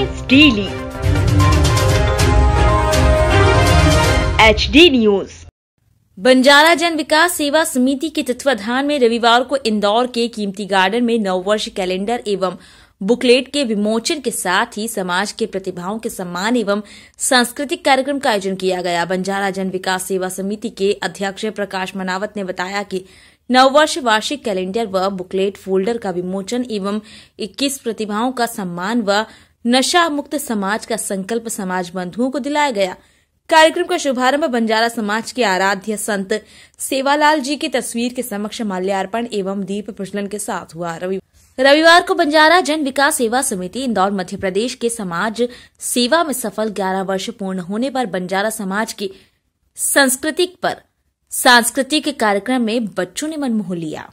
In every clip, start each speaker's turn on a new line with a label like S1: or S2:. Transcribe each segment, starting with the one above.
S1: Headlines daily HD news.
S2: Banjara Jan Vikas सेवा समिति के तत्वाधान में रविवार को इंदौर के कीमती गार्डन में नववर्ष कैलेंडर एवं बुकलेट के विमोचन के साथ ही समाज के प्रतिभाओं के सम्मान एवं सांस्कृतिक कार्यक्रम का आयोजन किया गया। बंजारा जन विकास सेवा समिति के अध्यक्ष प्रकाश मनावत ने बताया कि नववर्ष वार्षिक कैलेंडर व बुकलेट फोल्डर का विमोचन एवं 21 प्रतिभाओं का सम्मान व नशा मुक्त समाज का संकल्प समाज बंधुओं को दिलाया गया। कार्यक्रम का शुभारंभ बंजारा समाज के आराध्य संत सेवालाल जी की तस्वीर के समक्ष माल्यार्पण एवं दीप प्रज्वलन के साथ हुआ। रविवार को बंजारा जन विकास सेवा समिति इंदौर मध्य प्रदेश के समाज सेवा में सफल 11 वर्ष पूर्ण होने पर बंजारा समाज की सांस्कृतिक कार्यक्रम में बच्चों ने मन मोह लिया।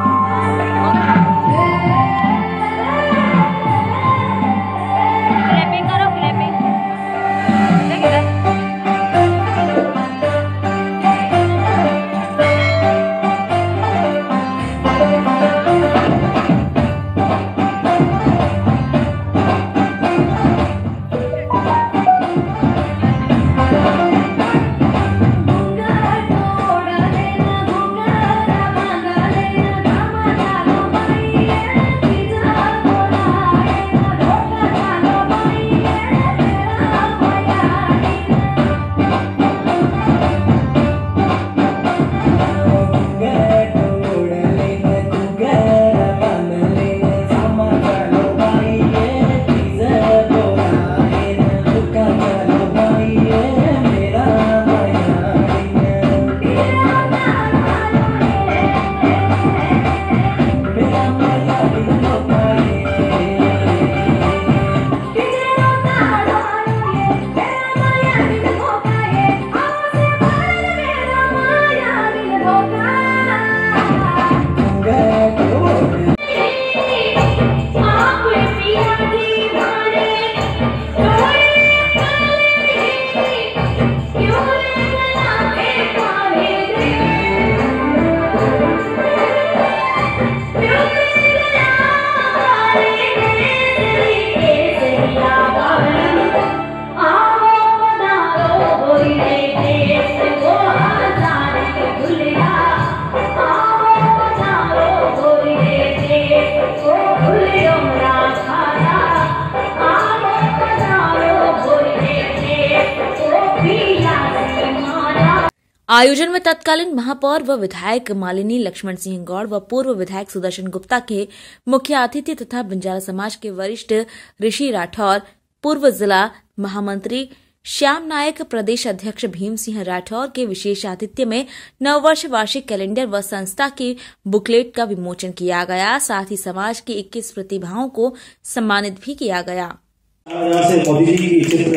S2: आयोजन में तत्कालीन महापौर व विधायक मालिनी लक्ष्मण सिंह गौड़ व पूर्व विधायक सुदर्शन गुप्ता के मुख्य अतिथि तथा बंजारा समाज के वरिष्ठ ऋषि राठौर, पूर्व जिला महामंत्री श्याम नायक, प्रदेश अध्यक्ष भीम सिंह राठौर के विशेष आतिथ्य में नववर्ष वार्षिक कैलेंडर व संस्था की बुकलेट का विमोचन किया गया। साथ ही समाज की 21 प्रतिभाओं को सम्मानित भी किया गया।
S3: से मोदी जी की चित्र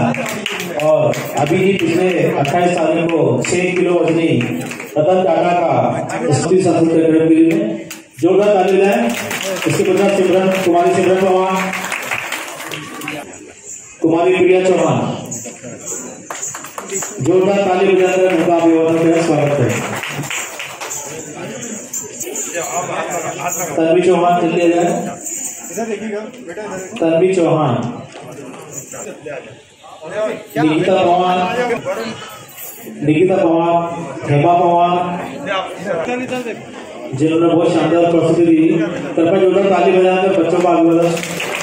S3: बनाया और अभी ही पिछले 28 तारीख को 6 किलो वजनी रतन टाटा का स्मृति संस्कृत कार्यक्रम के लिए जोरदार ताली बजाएं। इसके पश्चात कुमारी सिमरन पवार, कुमारी प्रिया चौहान, जोरदार ताली बजाकर उनका अभिवादन का स्वागत करें। तन्वी चौहान चलिए जाए। तन्वी चौहान, निकिता पवार, हेमा पवार, जिन्होंने बहुत शानदार प्रस्तुति दी। कृपया जोरदार ताली बजाकर बच्चों का अभिवादन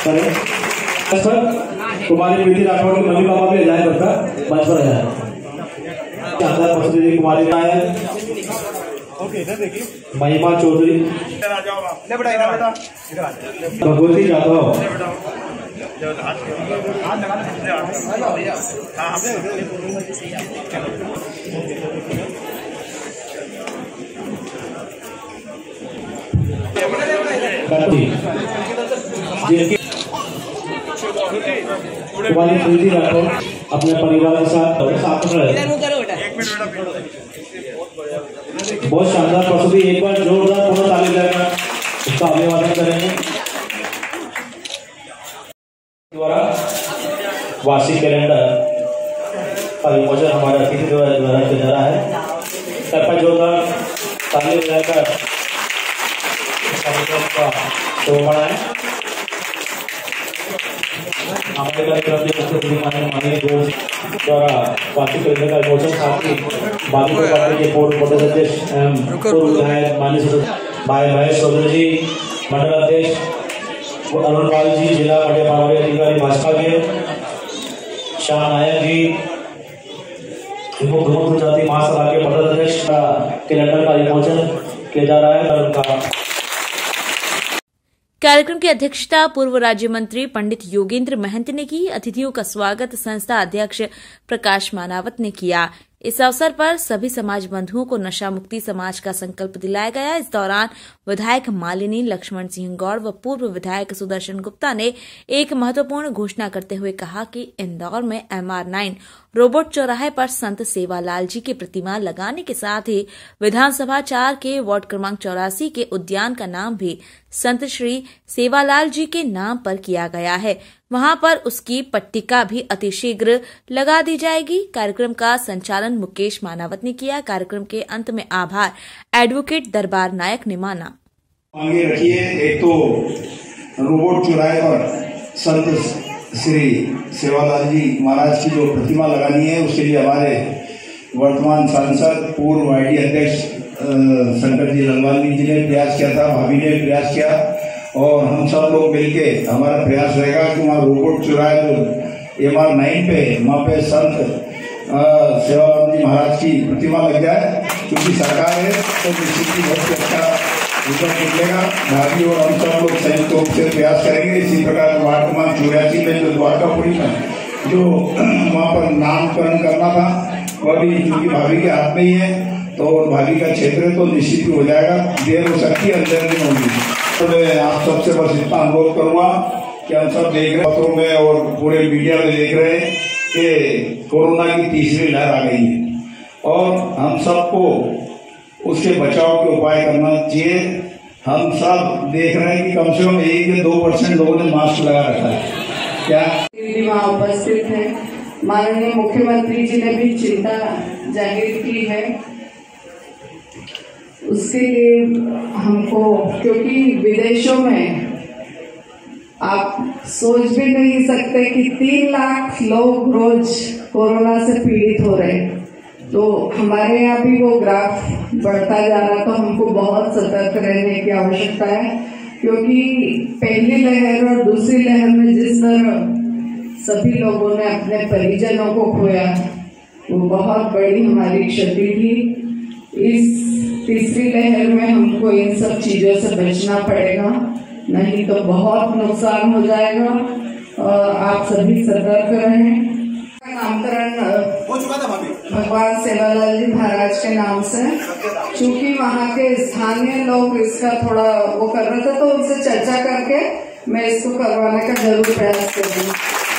S3: करें। कुमारी प्रीति राठौर की मम्मी पापा भी अजाय करता मंच पर आया। शानदार प्रस्तुति दी कुमारी नायक, महिमा चौधरी, भगवती यादव, कुमारी प्रीति राठौर अपने परिवार के साथ बहुत शानदार प्रस्तुति। एक बार जोरदार पूर्ण ताली बजाकर उसका अभिवादन करेंगे। द्वारा वार्षिक कैलेंडर का विमोचन हमारे अतिथि द्वारा किया जा रहा है। कृपया जोरदार ताली बजाकर का शोभा बढ़ाएं। हमारे कार्यक्रम के मुख्य अतिथि माननीय गौड़ द्वारा वार्षिक कैलेंडर का विमोचन, साथ ही बागीपुर पार्टी के पूर्व प्रदेश अध्यक्ष पूर्व विधायक माननीय भाई महेश चौधरी जी, मंडल अध्यक्ष अरुण पाल जी, जिला मीडिया प्रभारी अधिकारी भाजपा के श्याम नायक जी, प्रमुख जाति महासभा के मंडल अध्यक्ष का कैलेंडर का विमोचन किया जा रहा है। उनका
S2: कार्यक्रम की अध्यक्षता पूर्व राज्य मंत्री पंडित योगेंद्र महंत ने की। अतिथियों का स्वागत संस्था अध्यक्ष प्रकाश मानावत ने किया। इस अवसर पर सभी समाज बंधुओं को नशा मुक्ति समाज का संकल्प दिलाया गया। इस दौरान विधायक मालिनी लक्ष्मण सिंह गौड़ व पूर्व विधायक सुदर्शन गुप्ता ने एक महत्वपूर्ण घोषणा करते हुए कहा कि इंदौर में MR9 रोबोट चौराहे पर संत सेवालाल जी की प्रतिमा लगाने के साथ ही विधानसभा 4 के वार्ड क्रमांक 84 के उद्यान का नाम भी संत श्री सेवालाल जी के नाम पर किया गया है। वहां पर उसकी पट्टिका भी अतिशीघ्र लगा दी जाएगी। कार्यक्रम का संचालन मुकेश मानावत ने किया। कार्यक्रम के अंत में आभार एडवोकेट दरबार नायक ने माना।
S1: मांगे रखिए, एक तो रोबोट चौराहे पर संत श्री सेवालाल जी महाराज की जो प्रतिमा लगानी है, उसके लिए हमारे वर्तमान सांसद पूर्व आईडी अध्यक्ष शंकर जी ललवानी जी ने प्रयास किया था, भाभी ने प्रयास किया और हम सब लोग मिलके हमारा प्रयास रहेगा कि वहाँ रोबोट चौराहे जो MR9 पे वहाँ पे संत सेवालाल जी महाराज की प्रतिमा लग जाए, क्योंकि सरकार है तो निश्चित ही बहुत अच्छा रिजल्ट निकलेगा। भाभी और हम सब लोग संयुक्त रूप से प्रयास करेंगे। इसी प्रकार वार्ड क्रमांक 84 में जो द्वारकापुरी में जो वहाँ पर नामकरण करना था, वह भी क्योंकि भाभी के हाथ में ही है तो भाभी का क्षेत्र है तो निश्चित ही हो जाएगा। देर हो सकती है, अंदर नहीं होगी। तो मैं आप सबसे बस इतना अनुरोध करूंगा कि हम सब देख रहे पत्रों में और पूरे मीडिया में देख रहे हैं कि कोरोना की तीसरी लहर आ गई है और हम सबको उसके बचाव के उपाय करना चाहिए। हम सब देख रहे हैं कि कम से कम 1 या 2% लोगों ने मास्क लगा रखा है। क्या
S4: वहाँ उपस्थित है, माननीय मुख्यमंत्री जी ने भी चिंता जाहिर की है। उसके लिए हमको, क्योंकि विदेशों में आप सोच भी नहीं सकते कि 3 लाख लोग रोज कोरोना से पीड़ित हो रहे हैं, तो हमारे यहाँ भी वो ग्राफ बढ़ता जा रहा, तो हमको बहुत सतर्क रहने की आवश्यकता है। क्योंकि पहली लहर और दूसरी लहर में जिस तरह सभी लोगों ने अपने परिजनों को खोया, वो बहुत बड़ी हमारी क्षति थी। इस तीसरी लहर में हमको इन सब चीजों से बचना पड़ेगा, नहीं तो बहुत नुकसान हो जाएगा और आप सभी सतर्क रहें। नामकरण भगवान सेवालाल जी महाराज के नाम से, चूंकि वहाँ के स्थानीय लोग इसका थोड़ा वो कर रहे थे, तो उनसे चर्चा करके मैं इसको करवाने का जरूर प्रयास करूँगी।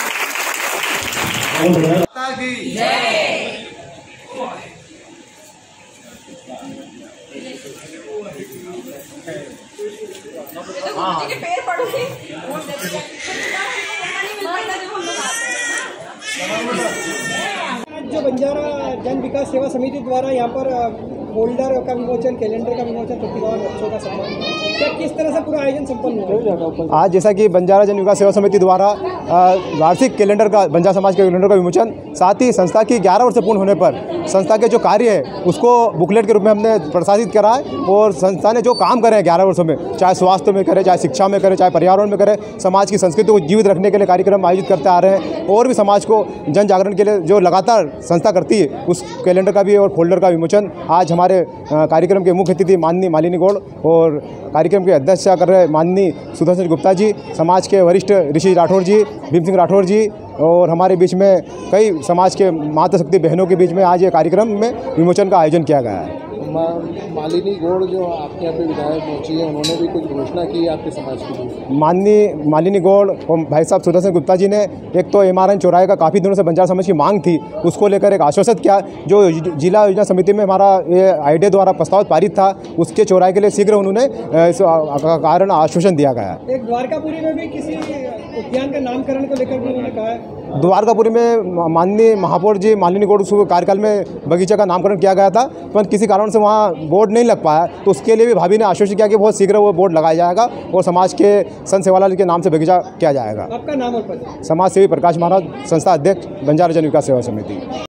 S5: जो बंजारा जन विकास सेवा समिति द्वारा यहाँ पर होल्डर का विमोचन, कैलेंडर का विमोचन, प्रतिभावान बच्चों का सम्मान, क्या किस तरह से पूरा आयोजन संपन्न हुआ?
S6: आज जैसा कि बंजारा जन विकास सेवा समिति द्वारा वार्षिक कैलेंडर का, बंजारा समाज के कैलेंडर का विमोचन, साथ ही संस्था की 11 वर्ष पूर्ण होने पर संस्था के जो कार्य है उसको बुकलेट के रूप में हमने प्रसारित करा है। और संस्था ने जो काम करे हैं 11 वर्षों में, चाहे स्वास्थ्य में करे, चाहे शिक्षा में करे, चाहे पर्यावरण में करे, समाज की संस्कृति को जीवित रखने के लिए कार्यक्रम आयोजित करते आ रहे हैं और भी समाज को जन जागरण के लिए जो लगातार संस्था करती है, उस कैलेंडर का भी और फोल्डर का विमोचन आज हमारे कार्यक्रम के मुख्य अतिथि माननीय मालिनी गौड़ और कार्यक्रम की अध्यक्षता कर रहे माननीय सुदर्शन गुप्ता जी, समाज के वरिष्ठ ऋषि राठौर जी, भीम सिंह राठौर जी और हमारे बीच में कई समाज के मातृशक्ति बहनों के बीच में आज ये कार्यक्रम में विमोचन का आयोजन किया गया है।
S7: मालिनी गौड़ जो आपके यहाँ पे विधायक पहुँची है, उन्होंने भी कुछ घोषणा की आपके समाज के लिए?
S6: मालिनी गौड़ और भाई साहब सुदर्शन गुप्ता जी ने एक तो MR9 चौराहे का काफ़ी दिनों से बंजारा समाज की मांग थी, उसको लेकर एक आश्वासित किया। जो जिला योजना समिति में हमारा ये आईडी द्वारा प्रस्ताव पारित था, उसके चौराहे के लिए शीघ्र उन्होंने इस कारण आश्वासन दिया गया है।
S5: एक द्वारकापुरी में भी किसी उद्यान का नामकरण को लेकर भी उन्होंने कहा है।
S6: द्वारकापुरी में माननीय महापौर जी मालिनी गौड़ कार्यकाल में बगीचा का नामकरण किया गया था, पर किसी कारण से वहाँ बोर्ड नहीं लग पाया, तो उसके लिए भी भाभी ने आश्वस्त किया कि बहुत शीघ्र वो बोर्ड लगाया जाएगा और समाज के संत सेवालाल के नाम से बगीचा किया जाएगा।
S5: आपका नाम और पद?
S6: समाज सेवी प्रकाश महाराज, संस्था अध्यक्ष बंजारा जन विकास सेवा समिति।